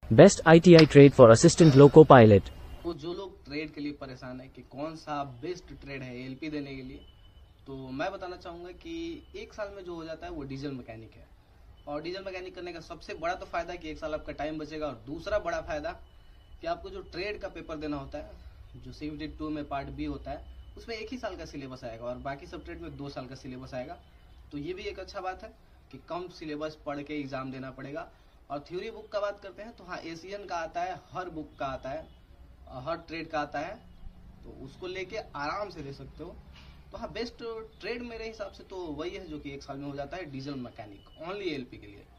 Best ITI trade for assistant loco pilot. तो जो लोग ट्रेड के लिए परेशान है कि कौन सा बेस्ट ट्रेड है एलपी देने के लिए, तो मैं बताना चाहूँगा कि 1 साल में जो हो जाता है वो डीजल मैकेनिक है। और डीजल मैकेनिक करने का सबसे बड़ा तो फायदा है कि 1 साल आपका टाइम बचेगा, और दूसरा बड़ा फायदा कि आपको जो ट्रेड का पेपर देना होता है, जो CVT 2 में पार्ट बी होता है, उसमें 1 ही साल का सिलेबस आएगा और बाकी सब ट्रेड में 2 साल का सिलेबस आएगा। तो ये भी एक अच्छा बात है कि कम सिलेबस पढ़ के एग्जाम देना पड़ेगा। और थ्योरी बुक का बात करते हैं तो हाँ, एशियन का आता है, हर बुक का आता है, हर ट्रेड का आता है, तो उसको लेके आराम से दे सकते हो। तो हाँ, बेस्ट ट्रेड मेरे हिसाब से तो वही है जो कि 1 साल में हो जाता है, डीजल मैकेनिक, ओनली एलपी के लिए।